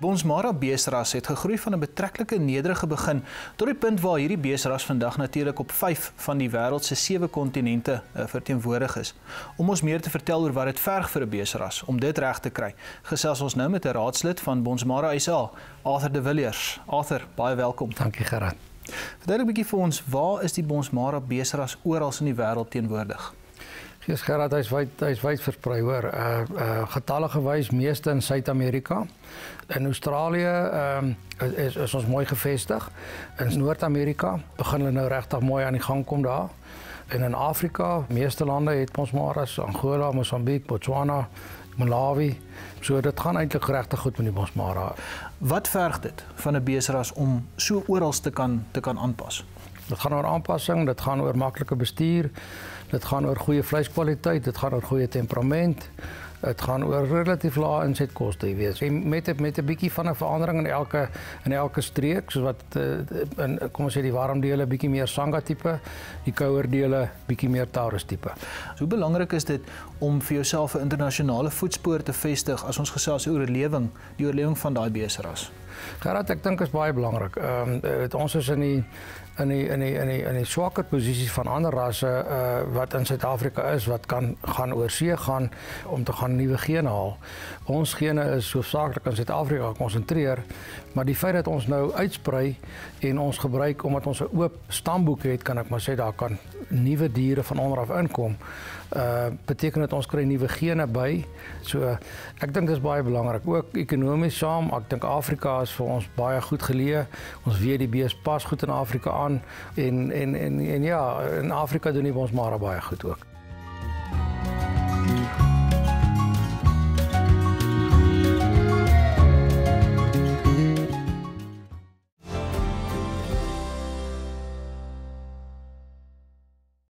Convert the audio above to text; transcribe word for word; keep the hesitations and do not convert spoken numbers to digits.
Bonsmara beesras het gegroei van 'n betreklike nederige begin tot die punt waar hierdie beesras vandag natuurlik op vyf van die wêreld se sewe kontinente uh, verteenwoordig is. Om ons meer te vertel oor wat dit verg vir 'n beesras om dit reg te kry, gesels ons nou met 'n raadslid van Bonsmara S A, Arthur de Villiers. Arthur, baie welkom. Dankie Gerard. Verduidelik 'n bietjie vir ons, waar is die Bonsmara beesras oral in die wêreld teenwoordig? Gees Gerard, hy is wyd, hy is wyd versprei hoor. Uh, uh, getalle gewys meeste in Suid-Amerika. In Australië um, is, is ons mooi gevestig. In Noord-Amerika begin hulle nou regtig mooi aan die gang kom daar. En in Afrika, meeste lande het Bonsmaras, Angola, Mosambiek, Botswana, Malawi. So dit gaan eintlik regtig goed met die Bonsmara. Wat verg dit van 'n beesras om so oral te kan te kan aanpas? Dit gaan oor aanpassing, dit gaan oor maklike bestuur, dit gaan oor goeie vleiskwaliteit, dit gaan oor goeie temperament, dit gaan oor relatief lae insetkoste, jy weet. En met met 'n bietjie van 'n verandering in elke in elke streek, soos wat uh, in kom ons sê die warm dele bietjie meer Sanga tipe, die kouer dele bietjie meer Taurus tipe. Hoe belangrik is dit om vir jouself 'n internasionale voetspoor te vestig as ons gesels oor oorlewing, die oorlewing van daai beesras? Gerard, ek dink is baie belangrik. Ehm um, ons is in die in die in die in die in die swakker posisie van ander rasse uh, wat in Suid-Afrika is, wat kan gaan oor see gaan om te gaan nuwe gene haal. Ons gene is hoofsaaklik in Suid-Afrika gekonsentreer, maar die feit dat ons nou uitsprei en ons gebruik omdat ons 'n oop stamboek het, kan ek maar sê daar kan nuwe diere van onder af inkom. Uh beteken dat ons kry nuwe gene by. So ek dink dit is baie belangrik. Ook ekonomies saam, ek dink Afrika is vir ons baie goed geleë. Ons weet die bees pas goed in Afrika aan en en en en ja, in Afrika doen die Bonsmara baie goed ook.